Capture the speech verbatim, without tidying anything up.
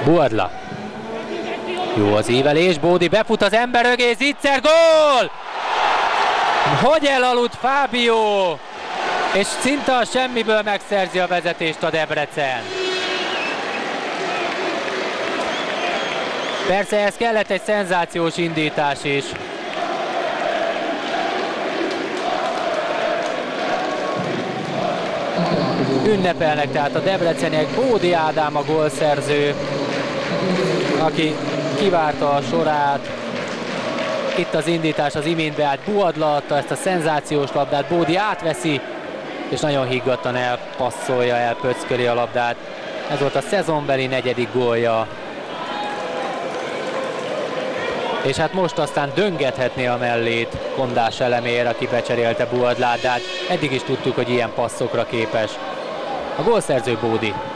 Buadla. Jó az ívelés, Bódi befut az ember mögé, Zicser, gól! Hogy elaludt Fábio, és szinte a semmiből megszerzi a vezetést a Debrecen. Persze ez kellett egy szenzációs indítás is. Ünnepelnek tehát a debreceniek, Bódi Ádám a gólszerző, aki kivárta a sorát. Itt az indítás az imént beállt, Buadla adta ezt a szenzációs labdát, Bódi átveszi, és nagyon higgadtan elpasszolja, elpöcköli a labdát. Ez volt a szezonbeli negyedik gólja. És hát most aztán döngethetné a mellét Kondás Elemér, aki becserélte Buadlát, de hát eddig is tudtuk, hogy ilyen passzokra képes. A gólszerző Bódi.